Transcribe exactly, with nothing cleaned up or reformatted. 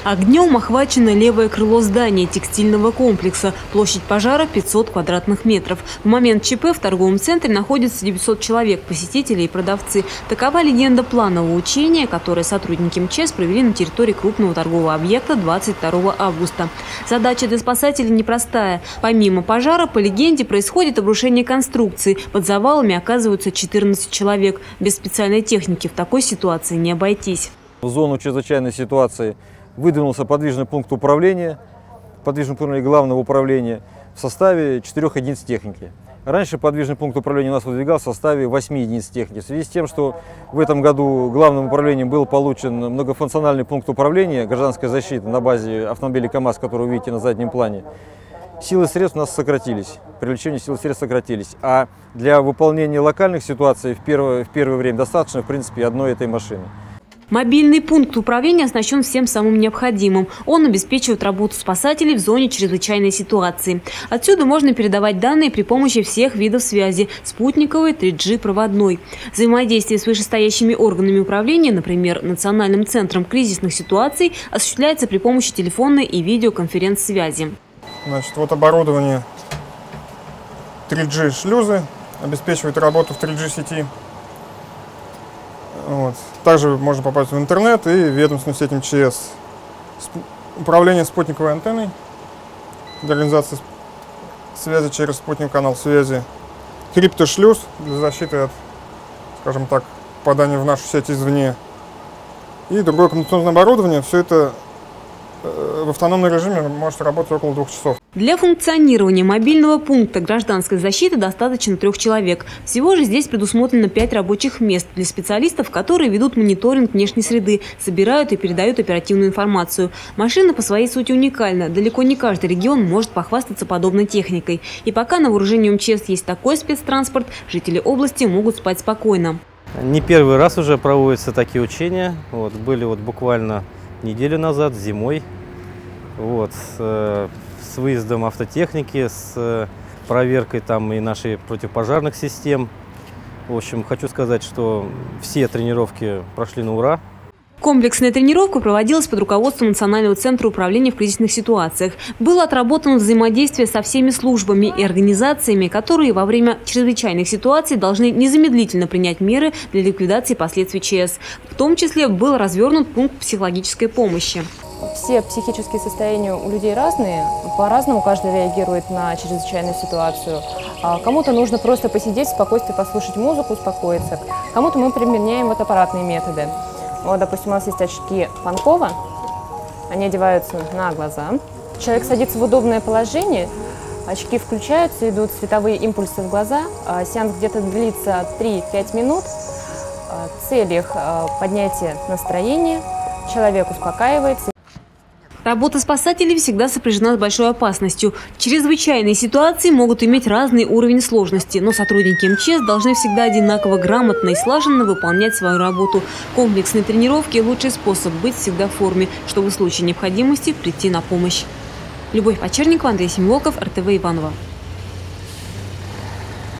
Огнем охвачено левое крыло здания текстильного комплекса. Площадь пожара пятьсот квадратных метров. В момент ЧП в торговом центре находится девятьсот человек, посетители и продавцы. Такова легенда планового учения, которое сотрудники МЧС провели на территории крупного торгового объекта двадцать второго августа. Задача для спасателей непростая. Помимо пожара, по легенде, происходит обрушение конструкции. Под завалами оказываются четырнадцать человек. Без специальной техники в такой ситуации не обойтись. В зону чрезвычайной ситуации выдвинулся подвижный пункт управления, подвижный пункт главного управления в составе четырёх единиц техники. Раньше подвижный пункт управления у нас выдвигался в составе восьми единиц техники. В связи с тем, что в этом году главным управлением был получен многофункциональный пункт управления гражданской защиты на базе автомобиля КАМАЗ, который вы видите на заднем плане, силы средств у нас сократились, привлечение сил и средств сократились. А для выполнения локальных ситуаций в первое, в первое время достаточно, в принципе, одной этой машины. Мобильный пункт управления оснащен всем самым необходимым. Он обеспечивает работу спасателей в зоне чрезвычайной ситуации. Отсюда можно передавать данные при помощи всех видов связи – спутниковой, три джи, проводной. Взаимодействие с вышестоящими органами управления, например, Национальным центром кризисных ситуаций, осуществляется при помощи телефонной и видеоконференц-связи. Значит, вот оборудование три джи шлюзы обеспечивает работу в три джи сети. Вот. Также можно попасть в интернет и ведомственную сеть МЧС. Управление спутниковой антенной для организации связи через спутниковый канал связи. Криптошлюз для защиты от, скажем так, попадания в нашу сеть извне. И другое коммуникационное оборудование. Все это в автономном режиме может работать около двух часов. Для функционирования мобильного пункта гражданской защиты достаточно трех человек. Всего же здесь предусмотрено пять рабочих мест для специалистов, которые ведут мониторинг внешней среды, собирают и передают оперативную информацию. Машина по своей сути уникальна. Далеко не каждый регион может похвастаться подобной техникой. И пока на вооружении МЧС есть такой спецтранспорт, жители области могут спать спокойно. Не первый раз уже проводятся такие учения. Вот, были вот буквально неделю назад, зимой, вот, с, с выездом автотехники, с проверкой там и нашей противопожарных систем. В общем, хочу сказать, что все тренировки прошли на ура. Комплексная тренировка проводилась под руководством Национального центра управления в кризисных ситуациях. Было отработано взаимодействие со всеми службами и организациями, которые во время чрезвычайных ситуаций должны незамедлительно принять меры для ликвидации последствий ЧС. В том числе был развернут пункт психологической помощи. Все психические состояния у людей разные, по-разному каждый реагирует на чрезвычайную ситуацию. Кому-то нужно просто посидеть в спокойствии, послушать музыку, успокоиться. Кому-то мы применяем вот аппаратные методы. Вот, допустим, у нас есть очки Панкова, они одеваются на глаза. Человек садится в удобное положение, очки включаются, идут световые импульсы в глаза. Сеанс где-то длится три-пять минут. Цель их – поднятие настроения, человек успокаивается. Работа спасателей всегда сопряжена с большой опасностью. Чрезвычайные ситуации могут иметь разный уровень сложности, но сотрудники МЧС должны всегда одинаково грамотно и слаженно выполнять свою работу. Комплексные тренировки – лучший способ быть всегда в форме, чтобы в случае необходимости прийти на помощь. Любовь Почерникова, Андрей Семиволков, эр тэ вэ Иваново.